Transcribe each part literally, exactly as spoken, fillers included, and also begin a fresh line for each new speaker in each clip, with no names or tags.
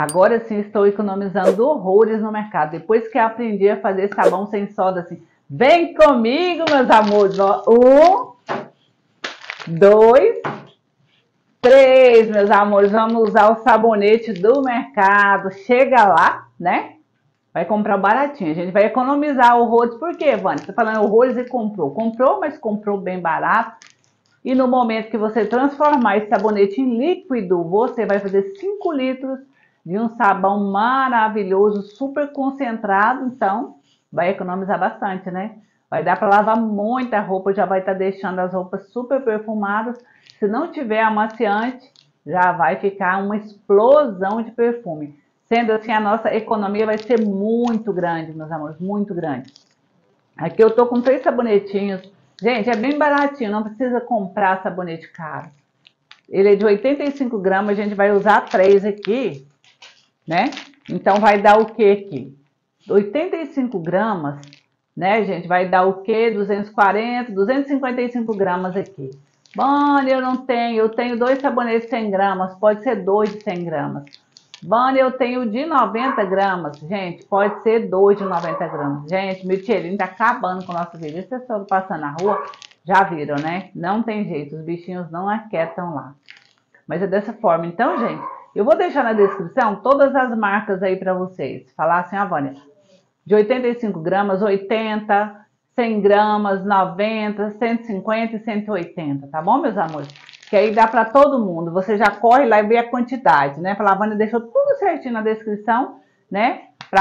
Agora sim estou economizando horrores no mercado. Depois que aprendi a fazer sabão sem soda assim. Vem comigo, meus amores. Ó. Um, dois, três, meus amores. Vamos usar o sabonete do mercado. Chega lá, né? Vai comprar baratinho. A gente vai economizar horrores. Por quê, Vânia? Você tá falando horrores e comprou. Comprou, mas comprou bem barato. E no momento que você transformar esse sabonete em líquido, você vai fazer cinco litros de um sabão maravilhoso, super concentrado. Então, vai economizar bastante, né? Vai dar para lavar muita roupa, já vai estar tá deixando as roupas super perfumadas. Se não tiver amaciante, já vai ficar uma explosão de perfume. Sendo assim, a nossa economia vai ser muito grande, meus amores, muito grande. Aqui eu tô com três sabonetinhos. Gente, é bem baratinho, não precisa comprar sabonete caro. Ele é de oitenta e cinco gramas, a gente vai usar três aqui, né? Então vai dar o que aqui? oitenta e cinco gramas, né, gente? Vai dar o que? duzentos e quarenta, duzentos e cinquenta e cinco gramas aqui. Vânia, eu não tenho, eu tenho dois sabonetes de cem gramas, pode ser dois de cem gramas. Vânia, eu tenho de noventa gramas, gente, pode ser dois de noventa gramas. Gente, meu cheirinho tá acabando com o nosso vídeo. As pessoas passando na rua já viram, né? Não tem jeito, os bichinhos não aquietam lá. Mas é dessa forma. Então, gente, eu vou deixar na descrição todas as marcas aí pra vocês. Falar assim, ó, Vânia, de oitenta e cinco gramas, oitenta, cem gramas, noventa, cento e cinquenta e cento e oitenta, tá bom, meus amores? Que aí dá para todo mundo. Você já corre lá e vê a quantidade, né? A Vânia deixou tudo certinho na descrição, né? Para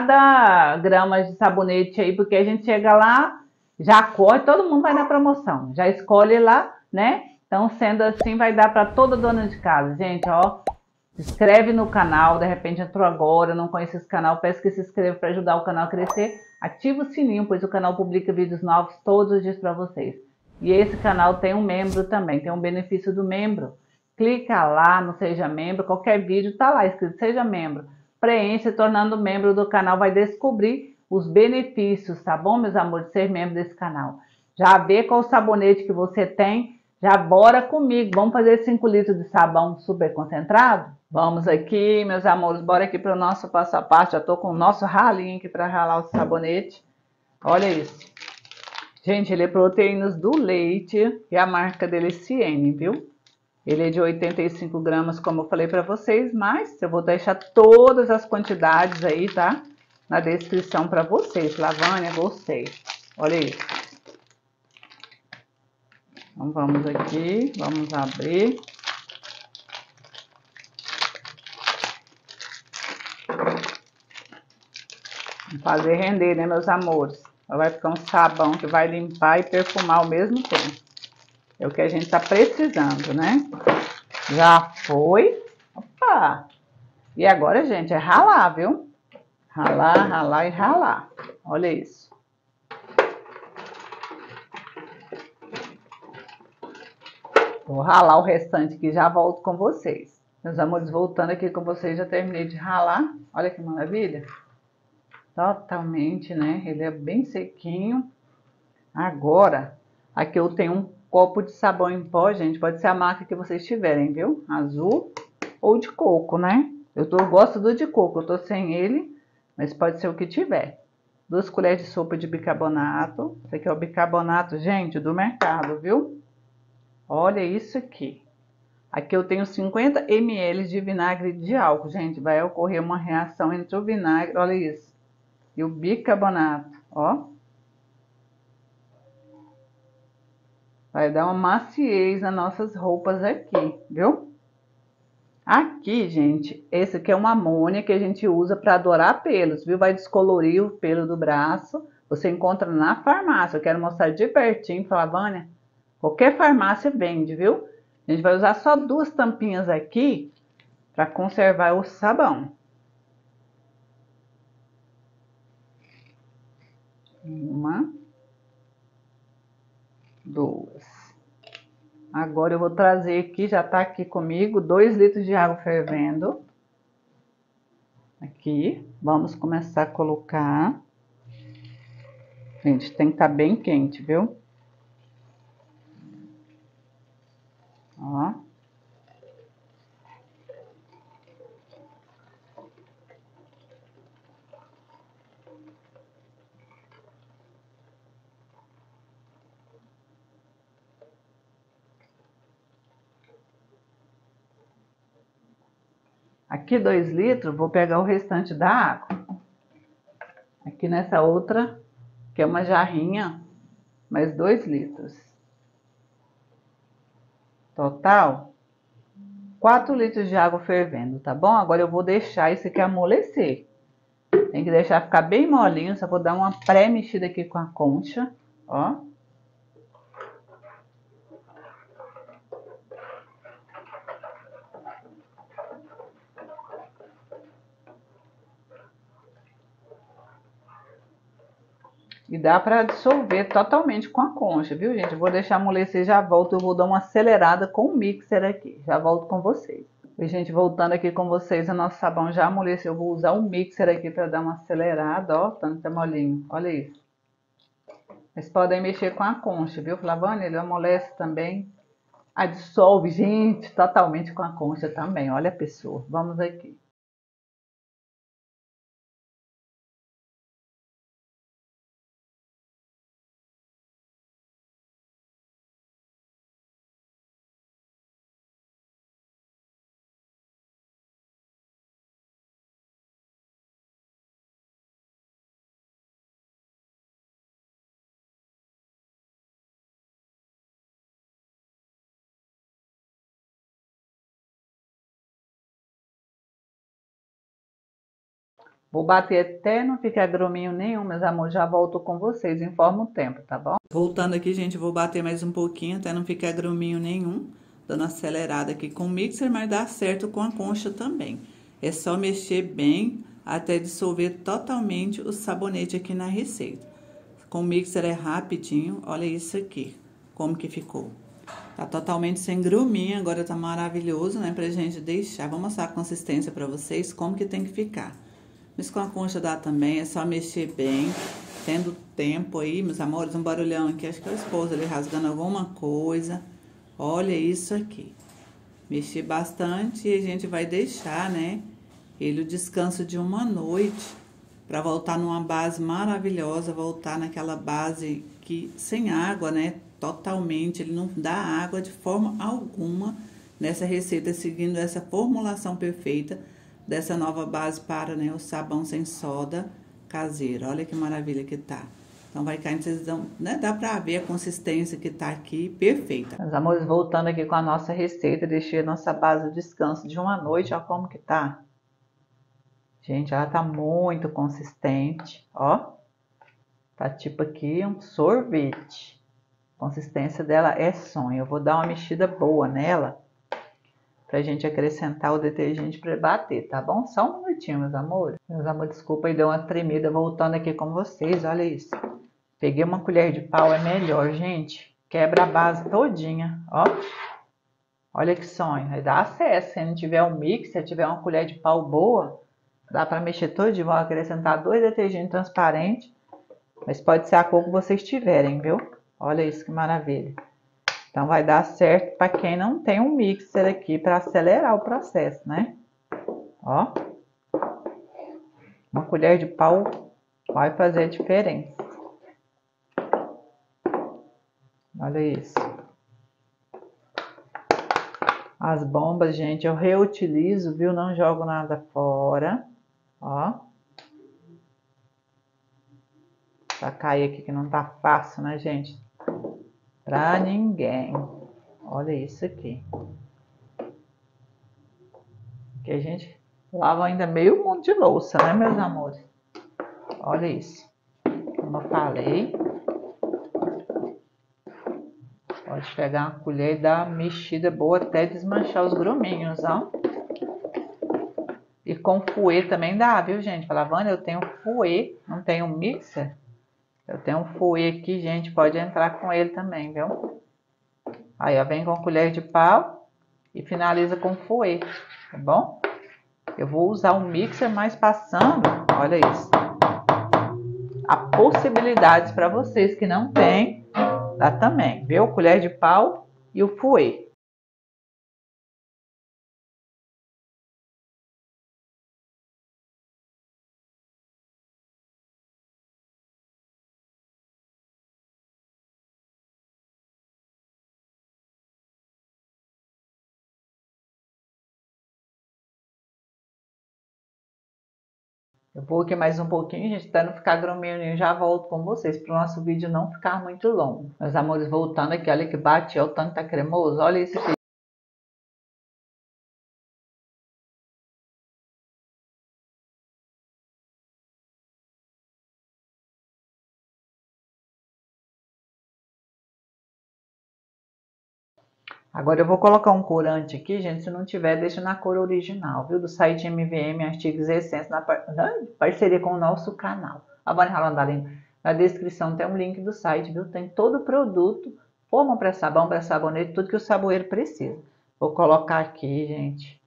cada grama de sabonete aí, porque a gente chega lá, já corre, todo mundo vai na promoção. Já escolhe lá, né? Então, sendo assim, vai dar para toda dona de casa. Gente, ó, se inscreve no canal, de repente entrou agora, não conhece esse canal, peço que se inscreva para ajudar o canal a crescer. Ativa o sininho, pois o canal publica vídeos novos todos os dias para vocês. E esse canal tem um membro também, tem um benefício do membro. Clica lá no Seja Membro, qualquer vídeo tá lá escrito Seja Membro. Preenche, tornando membro do canal, vai descobrir os benefícios, tá bom, meus amores, de ser membro desse canal. Já vê qual sabonete que você tem, já bora comigo, vamos fazer cinco litros de sabão super concentrado? Vamos aqui, meus amores, bora aqui para o nosso passo a passo. Já tô com o nosso ralinho aqui para ralar o sabonete. Olha isso. Gente, ele é proteínas do leite e a marca dele é Ciene, viu? Ele é de oitenta e cinco gramas, como eu falei para vocês, mas eu vou deixar todas as quantidades aí, tá? Na descrição para vocês. Lavânia, gostei. Olha isso. Então vamos aqui, vamos abrir. Vamos fazer render, né, meus amores? Vai ficar um sabão que vai limpar e perfumar ao mesmo tempo. É o que a gente tá precisando, né? Já foi. Opa! E agora, gente, é ralar, viu? Ralar, ralar e ralar. Olha isso. Vou ralar o restante aqui, já volto com vocês. Meus amores, voltando aqui com vocês, já terminei de ralar. Olha que maravilha. Totalmente, né? Ele é bem sequinho. Agora, aqui eu tenho um copo de sabão em pó, gente. Pode ser a marca que vocês tiverem, viu? Azul ou de coco, né? Eu, tô, eu gosto do de coco, eu tô sem ele, mas pode ser o que tiver. Duas colheres de sopa de bicarbonato. Esse aqui é o bicarbonato, gente, do mercado, viu? Olha isso aqui. Aqui eu tenho cinquenta mililitros de vinagre de álcool, gente. Vai ocorrer uma reação entre o vinagre, olha isso, e o bicarbonato, ó. Vai dar uma maciez nas nossas roupas aqui, viu? Aqui, gente, esse aqui é uma amônia que a gente usa para adorar pelos, viu? Vai descolorir o pelo do braço. Você encontra na farmácia. Eu quero mostrar de pertinho, falar, Vânia, qualquer farmácia vende, viu? A gente vai usar só duas tampinhas aqui para conservar o sabão. Uma, duas. Agora eu vou trazer aqui, já tá aqui comigo, dois litros de água fervendo. Aqui, vamos começar a colocar. Gente, tem que estar bem quente, viu? Ó. Aqui dois litros, vou pegar o restante da água. Aqui nessa outra, que é uma jarrinha, mais dois litros. Total, quatro litros de água fervendo, tá bom? Agora eu vou deixar isso aqui amolecer. Tem que deixar ficar bem molinho, só vou dar uma pré-mexida aqui com a concha, ó. E dá para dissolver totalmente com a concha, viu, gente? Eu vou deixar amolecer, já volto. Eu vou dar uma acelerada com o mixer aqui. Já volto com vocês. E, gente, voltando aqui com vocês, o nosso sabão já amoleceu. Eu vou usar o mixer aqui para dar uma acelerada, ó. Tanto tá molinho. Olha isso. Vocês podem mexer com a concha, viu, Flavânia? Ele amolece também. A dissolve, gente, totalmente com a concha também. Olha a pessoa. Vamos aqui. Vou bater até não ficar gruminho nenhum, meus amores. Já volto com vocês, informo o tempo, tá bom? Voltando aqui, gente, vou bater mais um pouquinho até não ficar gruminho nenhum. Dando acelerada aqui com o mixer, mas dá certo com a concha também. É só mexer bem até dissolver totalmente o sabonete aqui na receita. Com o mixer é rapidinho, olha isso aqui, como que ficou. Tá totalmente sem gruminha, agora tá maravilhoso, né, pra gente deixar. Vou mostrar a consistência pra vocês, como que tem que ficar. Mas com a concha dá também, é só mexer bem, tendo tempo aí, meus amores, um barulhão aqui, acho que é o esposo ali rasgando alguma coisa. Olha isso aqui. Mexer bastante e a gente vai deixar, né, ele o descanso de uma noite, para voltar numa base maravilhosa, voltar naquela base que, sem água, né, totalmente, ele não dá água de forma alguma nessa receita, seguindo essa formulação perfeita dessa nova base para, né, o sabão sem soda caseiro. Olha que maravilha que tá. Então, vai cair, vocês dão, né, dá pra ver a consistência que tá aqui, perfeita. Meus amores, voltando aqui com a nossa receita, deixei a nossa base de descanso de uma noite, ó como que tá. Gente, ela tá muito consistente, ó. Tá tipo aqui um sorvete. A consistência dela é sonho. Eu vou dar uma mexida boa nela, pra gente acrescentar o detergente para bater, tá bom? Só um minutinho, meus amores. Meus amores, desculpa aí, deu uma tremida voltando aqui com vocês, olha isso. Peguei uma colher de pau, é melhor, gente. Quebra a base todinha, ó. Olha que sonho, aí dá acesso. Se não tiver um mix, se tiver uma colher de pau boa, dá para mexer todinho. Vou acrescentar dois detergentes transparentes, mas pode ser a cor que vocês tiverem, viu? Olha isso que maravilha. Então, vai dar certo para quem não tem um mixer aqui para acelerar o processo, né? Ó. Uma colher de pau vai fazer a diferença. Olha isso. As bombas, gente, eu reutilizo, viu? Não jogo nada fora. Ó. Pra cair aqui que não tá fácil, né, gente? Pra ninguém. Olha isso aqui. Que a gente lava ainda meio mundo de louça, né, meus amores? Olha isso. Como eu falei. Pode pegar uma colher e dar uma mexida boa até desmanchar os gruminhos, ó. E com fouet também dá, viu, gente? Fala, eu tenho fouet, não tenho mixer. Eu tenho um fouet aqui, gente, pode entrar com ele também, viu? Aí, ó, vem com colher de pau e finaliza com fouet, tá bom? Eu vou usar um mixer, mas passando, olha isso. Há possibilidades para vocês que não tem, dá também, viu? Colher de pau e o fouet. Eu vou aqui mais um pouquinho, gente, para não ficar gruminho, eu já volto com vocês, para o nosso vídeo não ficar muito longo. Meus amores, voltando aqui, olha que bate, olha o tanto que tá cremoso, olha isso aqui. Agora eu vou colocar um corante aqui, gente, se não tiver, deixa na cor original, viu? Do site M V M Artigos e Essências, na par... parceria com o nosso canal. A Vânia Ralandarim, na descrição tem um link do site, viu? Tem todo o produto, forma para sabão, para sabonete, tudo que o saboeiro precisa. Vou colocar aqui, gente.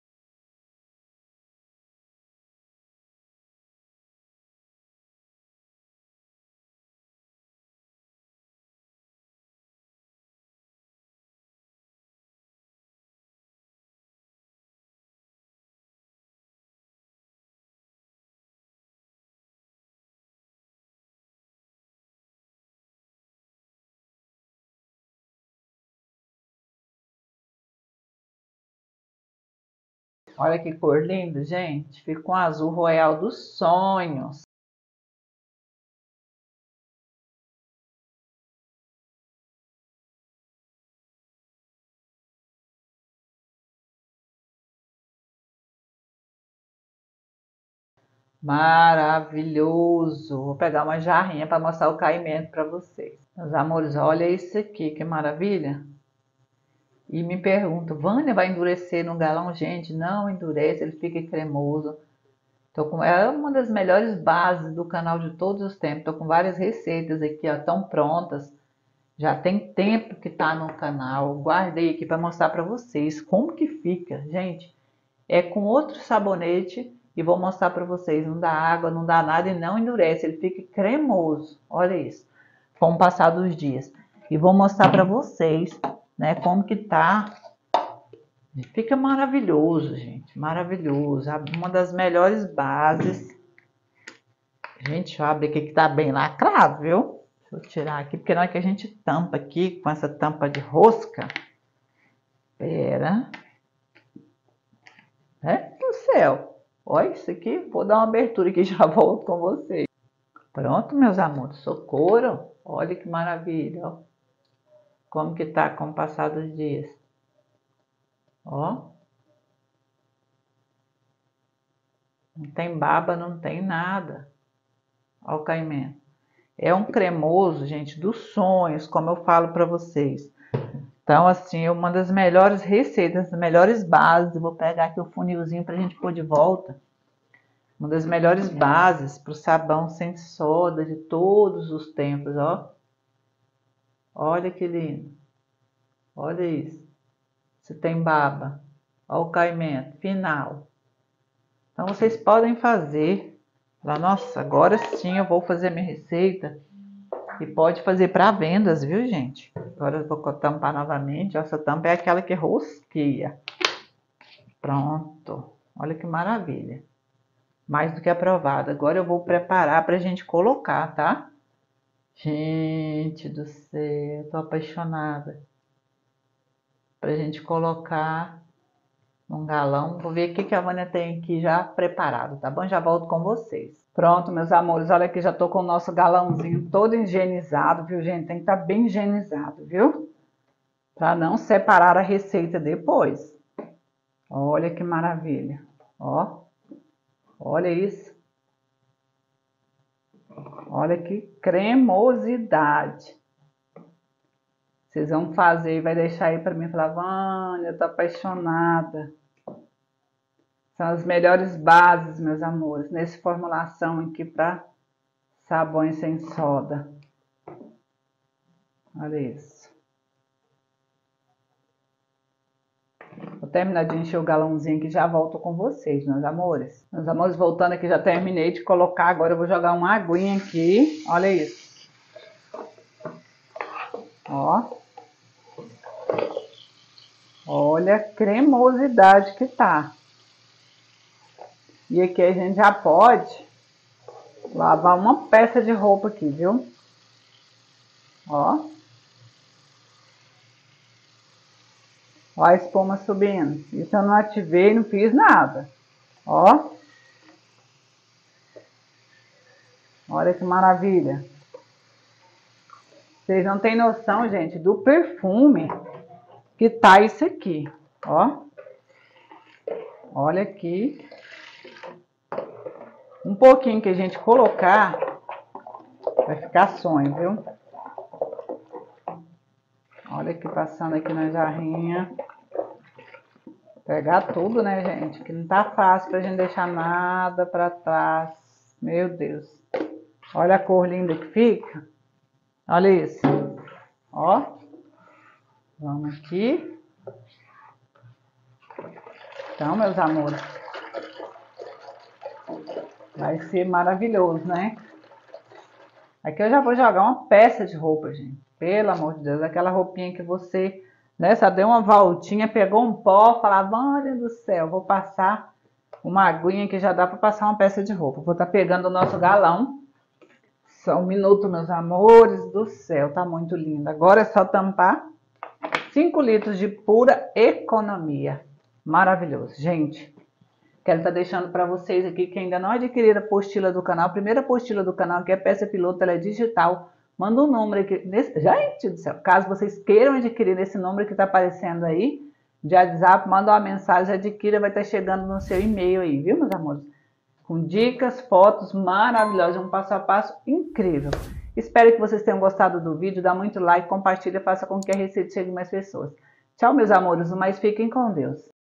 Olha que cor linda, gente. Fica um azul royal dos sonhos. Maravilhoso. Vou pegar uma jarrinha para mostrar o caimento para vocês. Meus amores, olha isso aqui, que maravilha. E me pergunto, Vânia, vai endurecer no galão? Gente, não endurece, ele fica cremoso. Tô com, é uma das melhores bases do canal de todos os tempos. Tô com várias receitas aqui, ó, tão prontas. Já tem tempo que tá no canal. Guardei aqui para mostrar para vocês como que fica. Gente, é com outro sabonete e vou mostrar para vocês. Não dá água, não dá nada e não endurece. Ele fica cremoso. Olha isso. Com o passar dos dias. E vou mostrar para vocês, né, como que tá. Fica maravilhoso, gente. Maravilhoso. Uma das melhores bases. Gente, deixa eu abrir aqui que tá bem lacrado, viu? Deixa eu tirar aqui, porque na hora que a gente tampa aqui com essa tampa de rosca. Pera. É do céu. Olha isso aqui. Vou dar uma abertura aqui e já volto com vocês. Pronto, meus amores. Socorro. Olha que maravilha. Ó. Como que tá com o passar dos dias. Ó. Não tem baba, não tem nada. Olha o caimento. É um cremoso, gente, dos sonhos, como eu falo para vocês. Então, assim, é uma das melhores receitas, das melhores bases. Vou pegar aqui o funilzinho para a gente pôr de volta. Uma das melhores bases para o sabão sem soda de todos os tempos, ó. Olha que lindo. Olha isso. Se tem baba. Olha o caimento final. Então, vocês podem fazer. Lá, nossa, agora sim eu vou fazer a minha receita. E pode fazer para vendas, viu, gente? Agora eu vou tampar novamente. Essa tampa é aquela que rosqueia. Pronto. Olha que maravilha. Mais do que aprovado. Agora eu vou preparar para a gente colocar, tá? Gente do céu, tô apaixonada. Pra gente colocar num galão. Vou ver o que, que a Vânia tem aqui já preparado, tá bom? Já volto com vocês. Pronto, meus amores, olha aqui, já tô com o nosso galãozinho todo higienizado, viu, gente? Tem que estar bem higienizado, viu? Pra não separar a receita depois. Olha que maravilha, ó. Olha isso. Olha que cremosidade. Vocês vão fazer e vai deixar aí pra mim falar, Vânia, eu tô apaixonada. São as melhores bases, meus amores, nessa formulação aqui para sabões sem soda. Olha isso. Vou terminar de encher o galãozinho aqui e já volto com vocês, meus amores. Meus amores, voltando aqui, já terminei de colocar. Agora eu vou jogar uma aguinha aqui. Olha isso. Ó. Olha a cremosidade que tá. E aqui a gente já pode lavar uma peça de roupa aqui, viu? Ó. Ó a espuma subindo. Isso eu não ativei, não fiz nada. Ó. Olha que maravilha. Vocês não têm noção, gente, do perfume que tá isso aqui, ó. Olha aqui. Um pouquinho que a gente colocar, vai ficar sonho, viu? Olha aqui, passando aqui na jarrinha. Pegar tudo, né, gente? Que não tá fácil pra gente deixar nada pra trás. Meu Deus. Olha a cor linda que fica. Olha isso. Ó. Vamos aqui. Então, meus amores. Vai ser maravilhoso, né? Aqui eu já vou jogar uma peça de roupa, gente. Pelo amor de Deus. Aquela roupinha que você, né, só deu uma voltinha, pegou um pó, falava, olha do céu, vou passar uma aguinha que já dá para passar uma peça de roupa. Vou estar pegando o nosso galão. Só um minuto, meus amores do céu. Tá muito lindo. Agora é só tampar. cinco litros de pura economia. Maravilhoso. Gente, quero estar deixando para vocês aqui que ainda não adquiriram a apostila do canal. A primeira apostila do canal, que é peça piloto, ela é digital. Manda um número aqui. Nesse, gente do céu, caso vocês queiram adquirir esse número que está aparecendo aí, de WhatsApp, manda uma mensagem, adquira, vai estar chegando no seu e-mail aí, viu, meus amores? Com dicas, fotos maravilhosas, um passo a passo incrível. Espero que vocês tenham gostado do vídeo. Dá muito like, compartilha, faça com que a receita chegue a mais pessoas. Tchau, meus amores, mas fiquem com Deus.